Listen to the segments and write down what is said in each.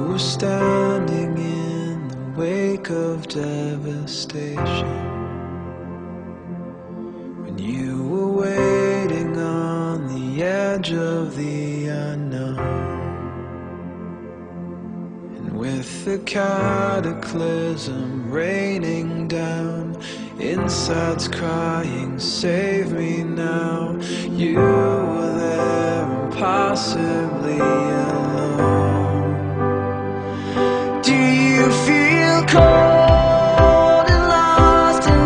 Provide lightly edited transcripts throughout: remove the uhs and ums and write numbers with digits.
were standing in the wake of devastation, when you were waiting on the edge of the unknown, and with the cataclysm raining down, insides crying, save me now. You were there, impossibly alone. Do you feel cold and lost in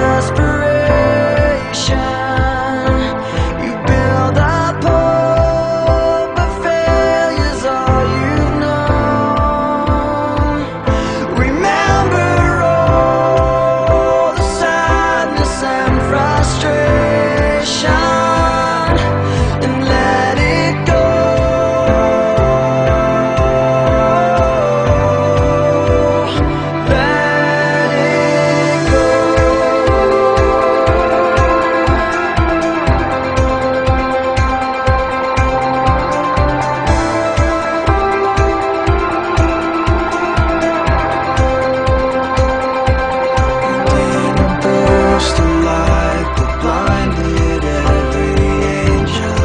desperation? You build up hope, but failure's all you've known. Remember all the sadness and frustration, and let it go. Let it go. And in a burst of light that blinded every angel,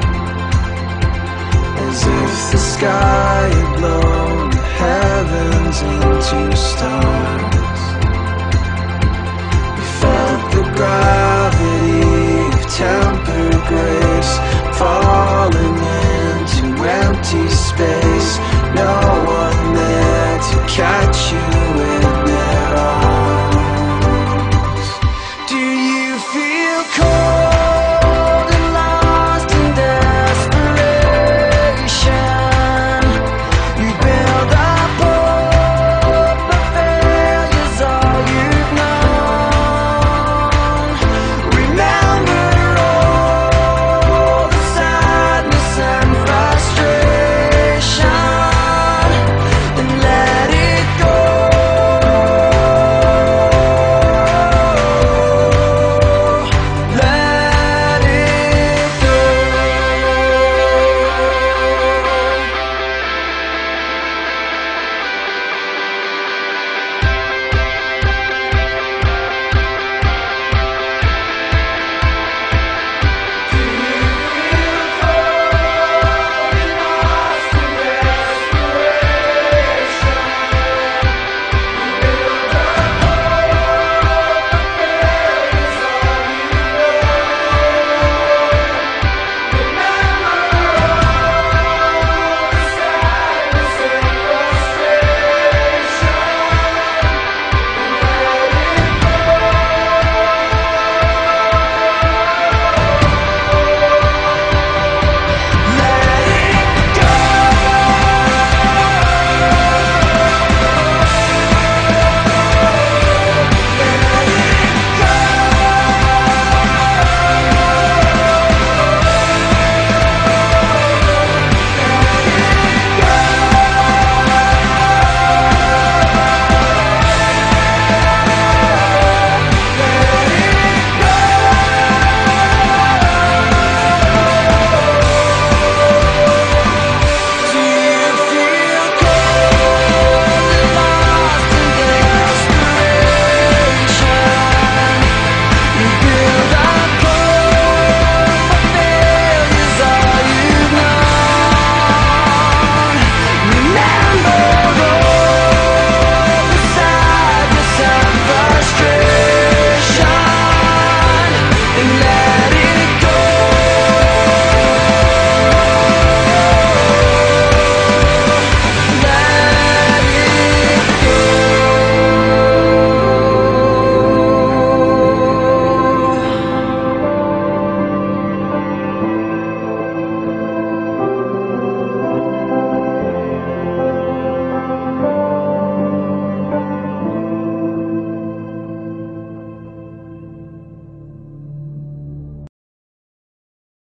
as if the sky had blown the heavens into stars. We felt the gravity of tempered grace falling into empty space.